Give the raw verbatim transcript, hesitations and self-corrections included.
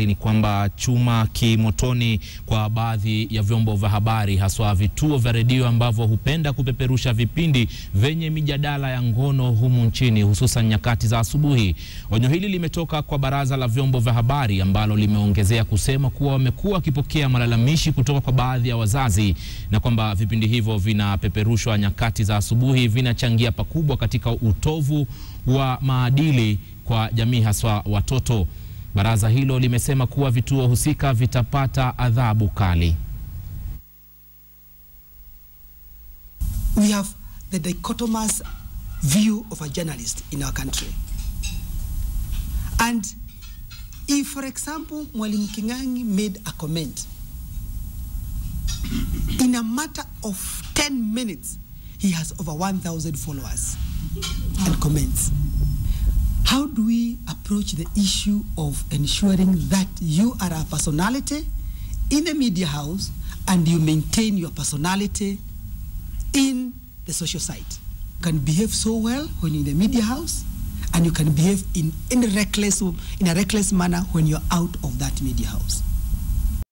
ni kwamba chuma kimotoni kwa baadhi ya vyombo vya habari, haswa vituo vya redio ambavyo hupenda kupeperusha vipindi venye mijadala ya ngono humu nchini, hususan nyakati za asubuhi. Onyo hili limetoka kwa Baraza la vyombo vya habari ambalo limeongezea kusema kuwa wamekuwa wakipokea malalamishi kutoka kwa baadhi ya wazazi, na kwamba vipindi hivyo vinapeperushwa nyakati za asubuhi vinachangia pakubwa katika utovu wa maadili kwa jamii, haswa watoto. Baraza hilo limesema kuwa vituo husika vitapata adhabu kali. We have the dichotomous view of a journalist in our country. And if, for example, Mwalimu Kingangi made a comment, in a matter of ten minutes, he has over one thousand followers and comments. How do we approach the issue of ensuring that you are a personality in the media house and you maintain your personality in the social site? You can behave so well when you're in the media house, and you can behave in, in, a reckless, in a reckless manner when you're out of that media house.